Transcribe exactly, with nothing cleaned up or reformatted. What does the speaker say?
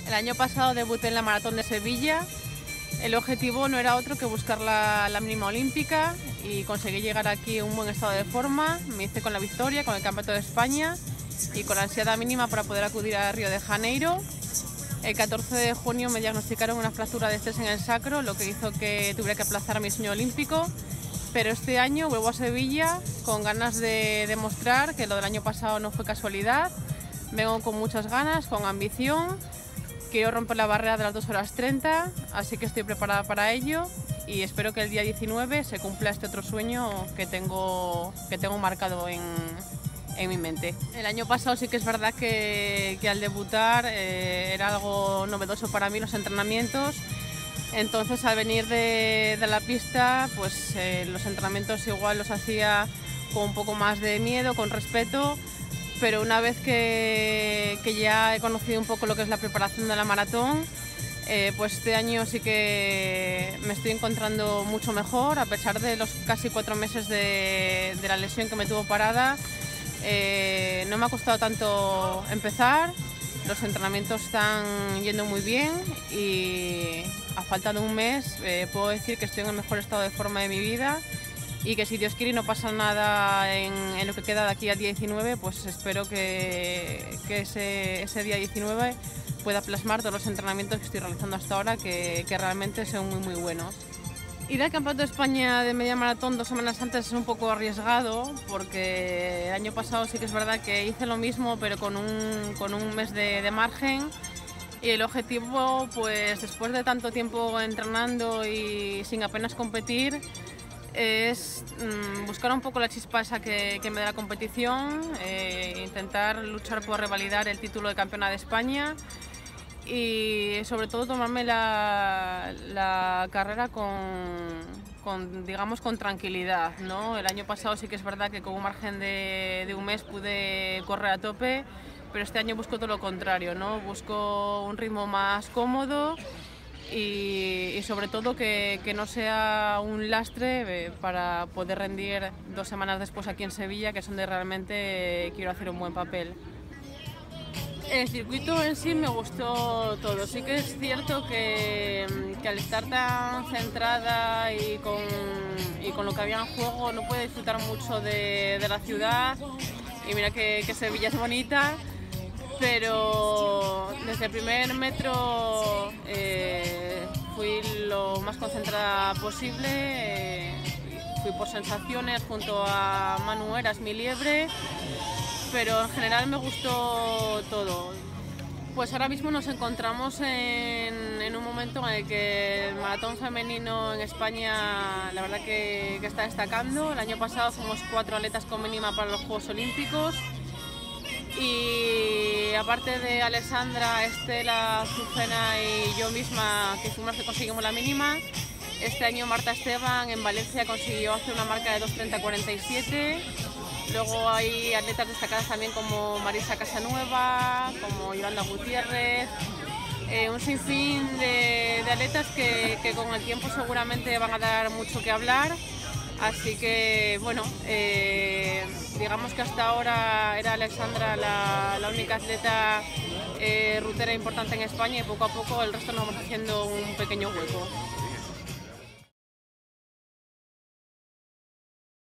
El año pasado debuté en la Maratón de Sevilla. El objetivo no era otro que buscar la, la mínima olímpica y conseguí llegar aquí en un buen estado de forma. Me hice con la victoria, con el Campeonato de España y con la ansiedad mínima para poder acudir a Río de Janeiro. El catorce de junio me diagnosticaron una fractura de estrés en el sacro, lo que hizo que tuviera que aplazar mi sueño olímpico. Pero este año vuelvo a Sevilla con ganas de demostrar que lo del año pasado no fue casualidad. Vengo con muchas ganas, con ambición. Quiero romper la barrera de las dos horas treinta, así que estoy preparada para ello y espero que el día diecinueve se cumpla este otro sueño que tengo, que tengo marcado en, en mi mente. El año pasado sí que es verdad que, que al debutar eh, era algo novedoso para mí los entrenamientos. Entonces al venir de, de la pista, pues eh, los entrenamientos igual los hacía con un poco más de miedo, con respeto, pero una vez que, que ya he conocido un poco lo que es la preparación de la maratón, eh, pues este año sí que me estoy encontrando mucho mejor, a pesar de los casi cuatro meses de, de la lesión que me tuvo parada. Eh, no me ha costado tanto empezar. Los entrenamientos están yendo muy bien y a falta de un mes eh, puedo decir que estoy en el mejor estado de forma de mi vida y que si Dios quiere y no pasa nada en, en lo que queda de aquí al día diecinueve, pues espero que, que ese, ese día diecinueve pueda plasmar todos los entrenamientos que estoy realizando hasta ahora, que, que realmente son muy muy buenos. Ir al Campeonato de España de media maratón dos semanas antes es un poco arriesgado porque el año pasado sí que es verdad que hice lo mismo pero con un, con un mes de, de margen y el objetivo, pues después de tanto tiempo entrenando y sin apenas competir, es mmm, buscar un poco la chispa esa que, que me da la competición, eh, intentar luchar por revalidar el título de campeona de España y sobre todo tomarme la, la carrera con, con, digamos, con tranquilidad, ¿no? El año pasado sí que es verdad que con un margen de, de un mes pude correr a tope, pero este año busco todo lo contrario, ¿no? Busco un ritmo más cómodo y, y sobre todo que, que no sea un lastre para poder rendir dos semanas después aquí en Sevilla, que es donde realmente quiero hacer un buen papel. El circuito en sí me gustó todo. Sí que es cierto que, que al estar tan centrada y con, y con lo que había en juego no pude disfrutar mucho de, de la ciudad. Y mira que, que Sevilla es bonita, pero desde el primer metro eh, fui lo más concentrada posible. Eh, fui por sensaciones junto a Manu Eras, mi liebre. Pero en general me gustó todo. Pues ahora mismo nos encontramos en, en un momento en el que el maratón femenino en España la verdad que, que está destacando. El año pasado fuimos cuatro atletas con mínima para los Juegos Olímpicos y aparte de Alessandra, Estela, Azucena y yo misma, que fuimos las que conseguimos la mínima, este año Marta Esteban en Valencia consiguió hacer una marca de dos treinta cuarenta y siete. Luego hay atletas destacadas también como Marisa Casanueva, como Yolanda Gutiérrez, eh, un sinfín de, de atletas que, que con el tiempo seguramente van a dar mucho que hablar. Así que, bueno, eh, digamos que hasta ahora era Alexandra la, la única atleta eh, rutera importante en España y poco a poco el resto nos vamos haciendo un pequeño hueco.